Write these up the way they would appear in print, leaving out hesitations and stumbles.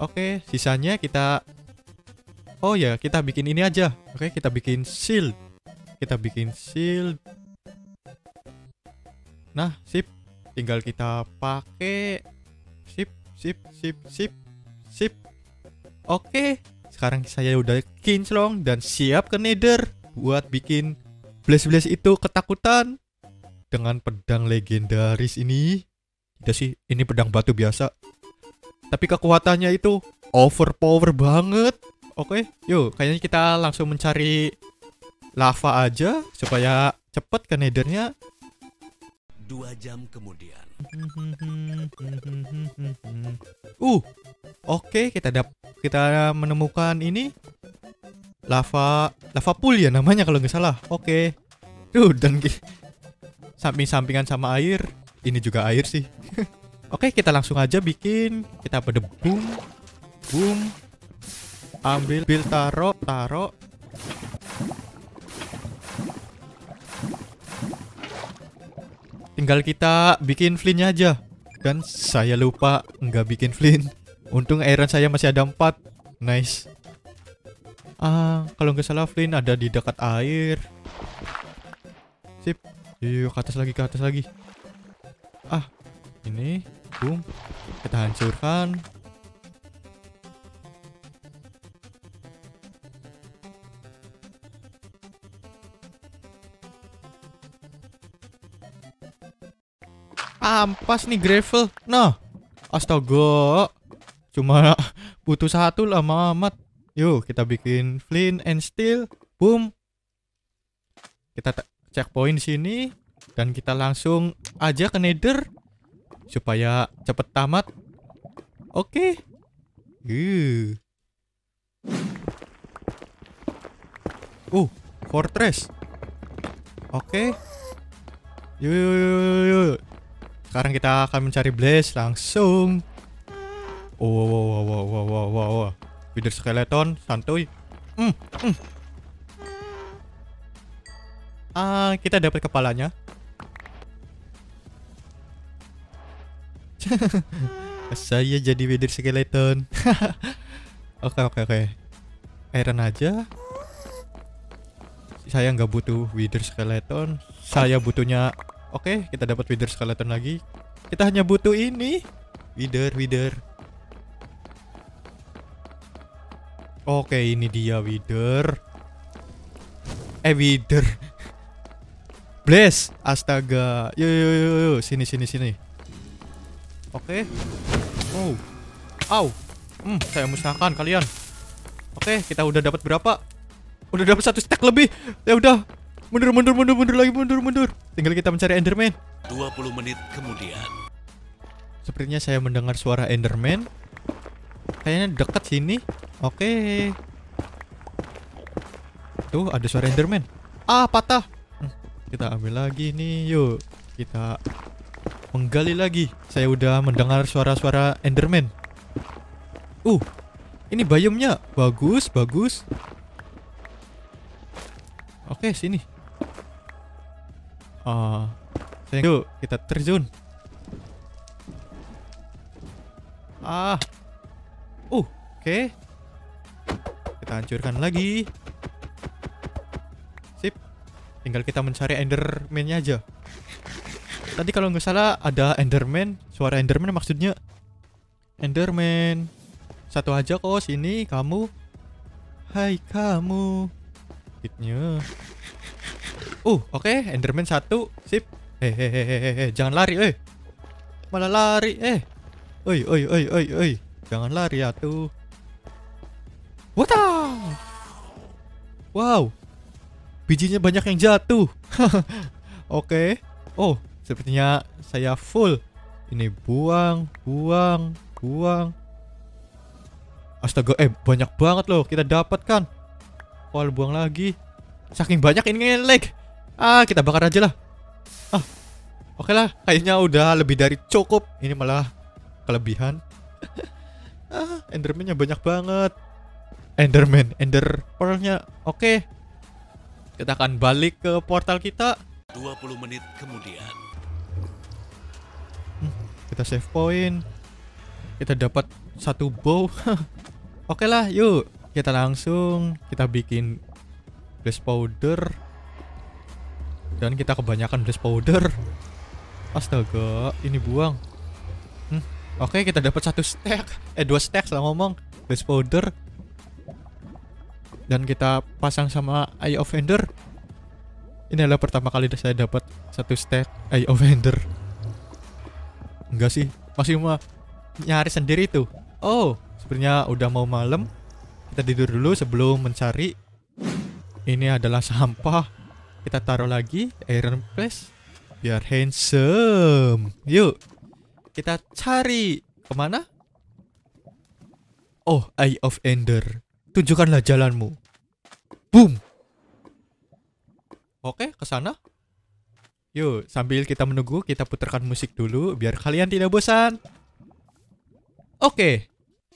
Oke, sisanya kita... Oh ya, kita bikin ini aja. Oke, kita bikin shield. Kita bikin shield. Nah, sip. Tinggal kita pakai. Sip, sip, sip, sip, sip. Oke, sekarang saya udah kinclong dan siap ke Nether buat bikin Blaze itu ketakutan dengan pedang legendaris ini. Tidak sih, ini pedang batu biasa. Tapi kekuatannya itu overpower banget. Oke, yuk kayaknya kita langsung mencari lava aja supaya cepet ke nethernya. 2 jam kemudian. Oke, kita menemukan ini lava pool ya namanya kalau nggak salah. Oke. Dan samping-sampingan sama air. Ini juga air sih. Oke, kita langsung aja bikin. Kita pada boom. Ambil, taruh. Tinggal kita bikin flintnya aja. Dan saya lupa nggak bikin flint. Untung iron saya masih ada 4. Nice. Kalau nggak salah flint ada di dekat air. Sip. Yuk, ke atas lagi. Ini. Boom. Kita hancurkan. Ampas nih gravel. Nah, astaga. Cuma butuh 1 lama amat. Yuk, kita bikin flint and steel. Boom. Kita checkpoint di sini dan kita langsung aja ke nether supaya cepet tamat. Oke. Fortress. Oke. Yuk. Sekarang kita akan mencari blaze langsung. Wow. Wither skeleton, santuy. Kita dapat kepalanya. Saya jadi wither skeleton. Oke. Iron aja. Saya nggak butuh wither skeleton. Saya butuhnya. Oke, kita dapat wither skeleton lagi. Kita hanya butuh ini. Wither. Oke, ini dia wither. Wither. Blaze. Astaga. Yuk. Sini. Oke. Saya musnahkan kalian. Oke, kita udah dapat berapa? Udah dapat 1 stack lebih. Ya udah. Mundur lagi. Tinggal kita mencari Enderman. 20 menit kemudian. Sepertinya saya mendengar suara Enderman. Kayaknya dekat sini. Oke. Tuh, ada suara Enderman. Patah. Kita ambil lagi nih. Yuk, kita menggali lagi. Saya udah mendengar suara-suara Enderman. Ini biomnya bagus. Oke, sini. Yuk, kita terjun. Oke. Kita hancurkan lagi. Sip. Tinggal kita mencari Enderman-nya aja. Tadi kalau nggak salah ada Enderman. Suara Enderman maksudnya. Enderman. 1 aja kok, sini kamu. Hai kamu. Hitnya. Oke, Enderman 1. Sip. Jangan lari, malah lari, Oi. Jangan lari ya tuh. Wow. Bijinya banyak yang jatuh. Oke. Sepertinya saya full. Ini buang. Astaga, banyak banget loh kita dapatkan. Buang lagi. Saking banyak ini lag. Kita bakar aja lah. Oke lah, kayaknya udah lebih dari cukup. Ini malah kelebihan. Enderman-nya banyak banget. Ender pearl-nya. Oke. Kita akan balik ke portal kita. 20 menit kemudian. Kita save point. Kita dapat satu bow. Oke lah, yuk kita bikin blaze powder. Dan kita kebanyakan blaze powder. Astaga, ini buang. Oke, kita dapat 2 stack salah ngomong blaze powder. Dan kita pasang sama Eye of Ender. Ini adalah pertama kali saya dapat 1 stack Eye of Ender. Enggak sih, masih mau nyari sendiri tuh. Oh, sebenarnya udah mau malam. Kita tidur dulu sebelum mencari. Ini adalah sampah. Kita taruh lagi iron place biar handsome. Yuk, kita cari kemana? Oh, Eye of Ender, tunjukkanlah jalanmu. Boom. Oke, ke sana. Yuk, sambil kita menunggu, kita putarkan musik dulu biar kalian tidak bosan. Oke.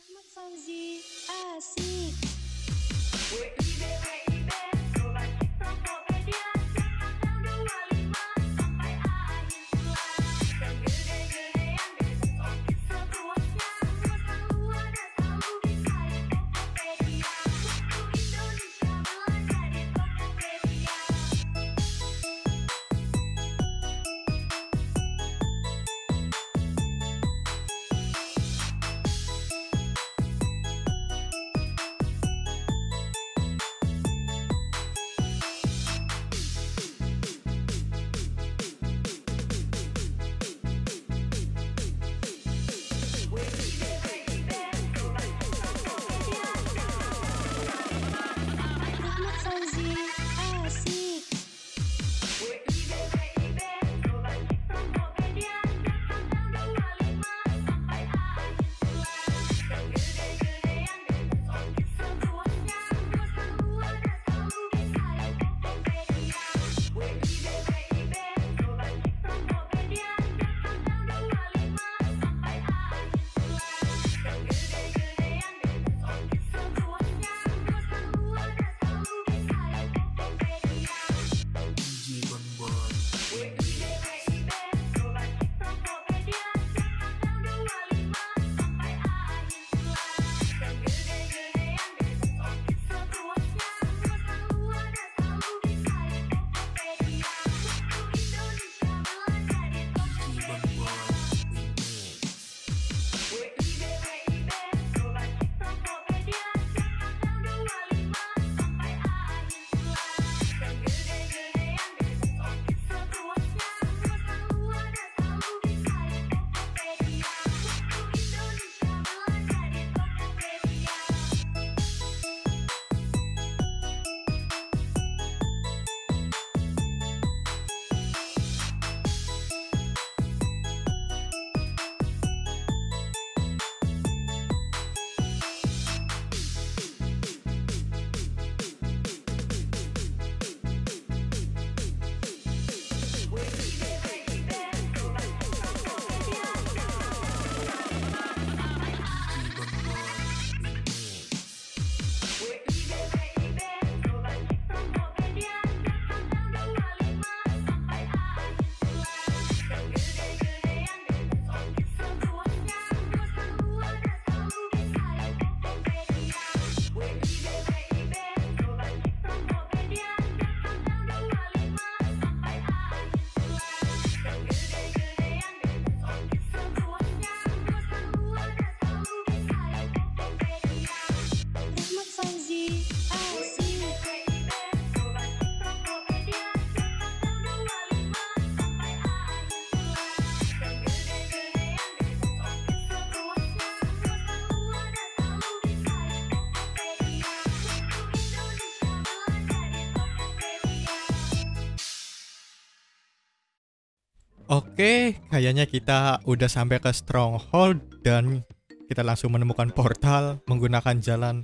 Oke, kayaknya kita udah sampai ke Stronghold dan kita langsung menemukan portal menggunakan jalan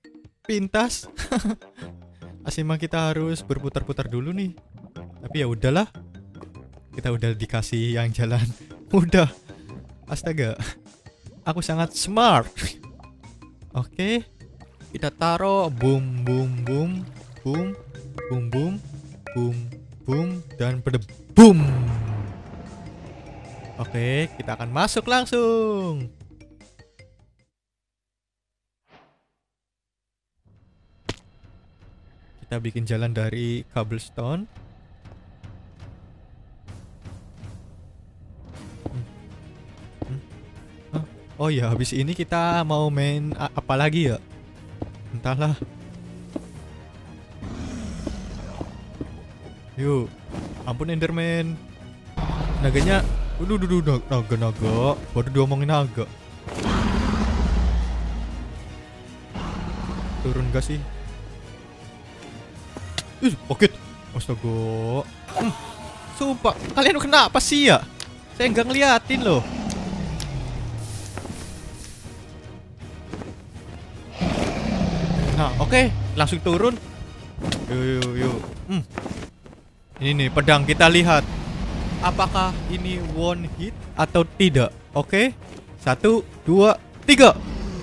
pintas. Asima kita harus berputar-putar dulu nih. Tapi ya udahlah. Kita udah dikasih yang jalan mudah. Astaga. Aku sangat smart. Oke. Kita taruh boom boom boom boom boom boom boom boom dan boom. Oke, kita akan masuk langsung. Kita bikin jalan dari cobblestone. Oh ya, habis ini kita mau main apa lagi ya? Entahlah. Yuk, ampun Enderman. Naganya, naga. Baru diomongin naga. Turun gak sih? Oke. Astaga. Sumpah, kalian kenapa sih ya? Saya nggak ngeliatin loh. Nah, oke, langsung turun. Yuk. Ini nih pedang, kita lihat apakah ini one hit atau tidak. Oke. 1, 2, 3.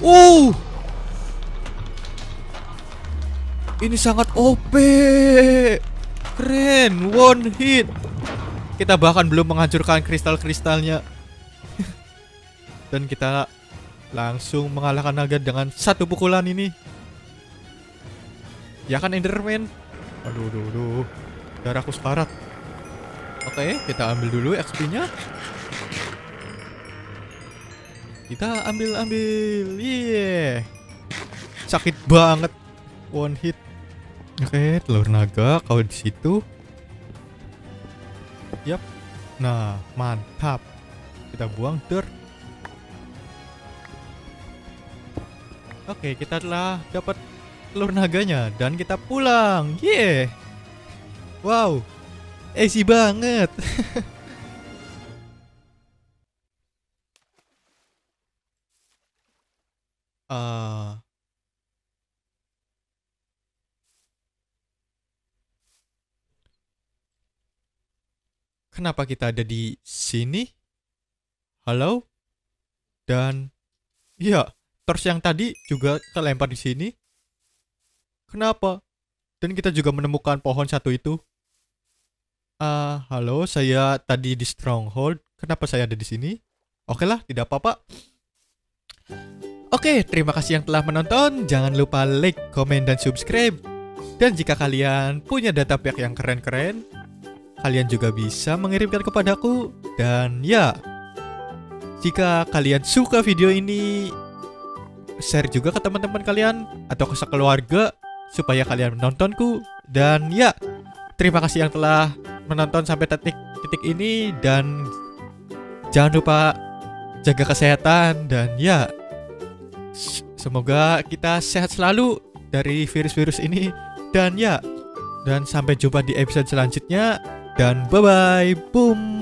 Ini sangat OP. Keren, one hit. Kita bahkan belum menghancurkan kristal-kristalnya. Dan kita langsung mengalahkan naga dengan satu pukulan ini. Ya kan Enderman? Aduh. Darahku sekarat. Oke, kita ambil dulu XP-nya. Kita ambil. Yeah. Sakit banget. One hit. Oke, telur naga kau di situ. Yap. Nah, mantap. Kita buang dirt. Oke, kita telah dapat telur naganya dan kita pulang. Yeah. Wow. Easy banget. Kenapa kita ada di sini? Halo? Dan ya, torch yang tadi juga kelempar di sini. Kenapa? Dan kita juga menemukan pohon satu itu. Halo, saya tadi di Stronghold. Kenapa saya ada di sini? Oke lah, tidak apa-apa. Oke, terima kasih yang telah menonton. Jangan lupa like, komen, dan subscribe. Dan jika kalian punya data pack yang keren-keren, kalian juga bisa mengirimkan kepadaku. Dan ya, jika kalian suka video ini, share juga ke teman-teman kalian atau ke sekeluarga supaya kalian menontonku. Dan ya, terima kasih yang telah menonton sampai titik ini. Dan jangan lupa jaga kesehatan. Dan ya, semoga kita sehat selalu dari virus-virus ini. Dan ya, dan sampai jumpa di episode selanjutnya. Dan bye-bye. Boom.